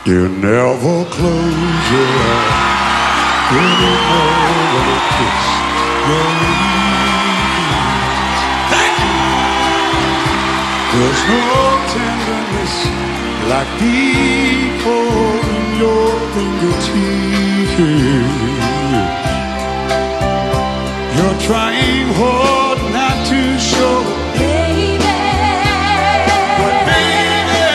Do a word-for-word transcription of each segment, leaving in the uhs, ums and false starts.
You never close your eyes anymore when I kiss your lips. Thank you. There's no tenderness like people in your fingertips. You're trying hard not to show it, baby. But baby,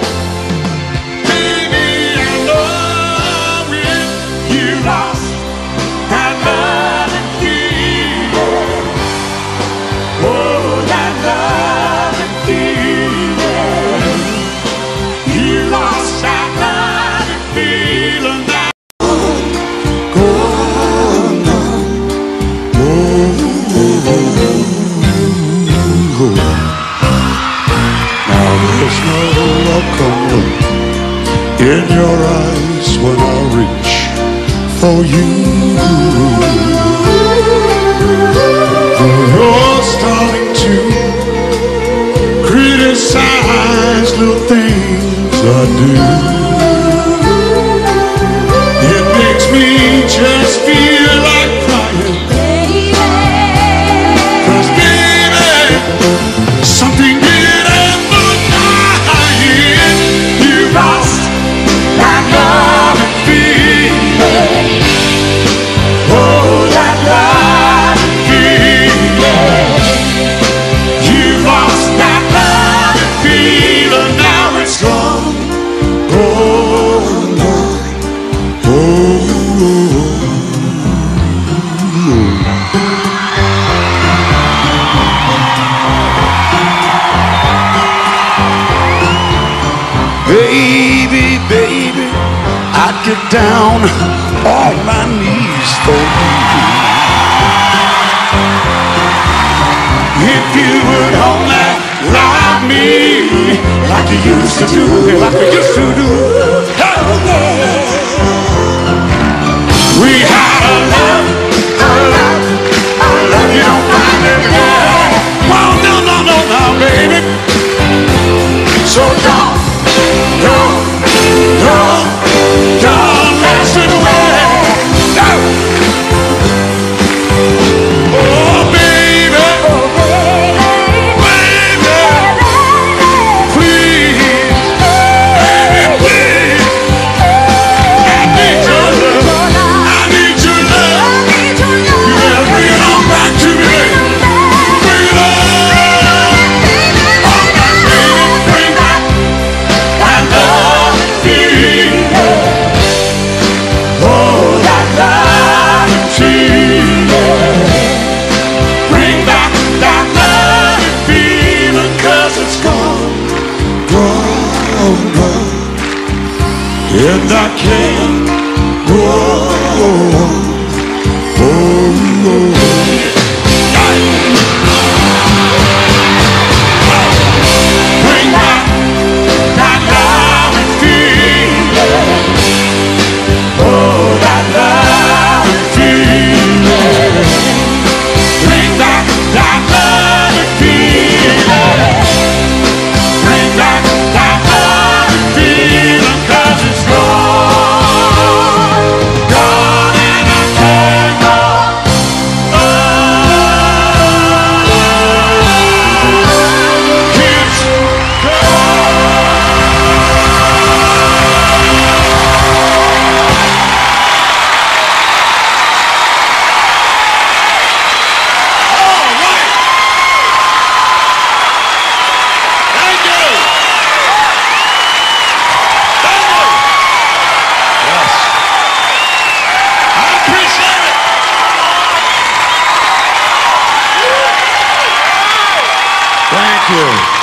baby, I love it. You lost that love and feeling. Oh, that love and feeling. You lost that love and feeling. There's no welcome in your eyes when I reach for you. You're starting to criticize little things I do. It makes me just feel like crying, cause baby, something lost that love and feeling. Oh, that love and feeling. You lost that love and feeling. Now it's gone. Oh, no. Oh, baby, baby, I'd get down on my knees for you. If you would only love me like you used to do, like you used to do. Hey. We had a love, a love, a love you don't find every day. Oh, no, no, no, no, baby. So don't. Don't, don't, don't mess it away. No. Oh, baby, oh, baby, please, baby, please. I need your love. I need your love. You better bring it on back to me, baby. Bring it on. All right, baby, bring back that love and feeling. Oh, that love and feeling. Bring back that love and feeling, cause it's gone, gone, gone. And I can't go on. Oh, oh. Bring back that love and feeling. Oh, that love and feeling. Bring back that love and feeling. Bring back that love and feeling, cause it's gone, gone, and I can't go on. It's thank you.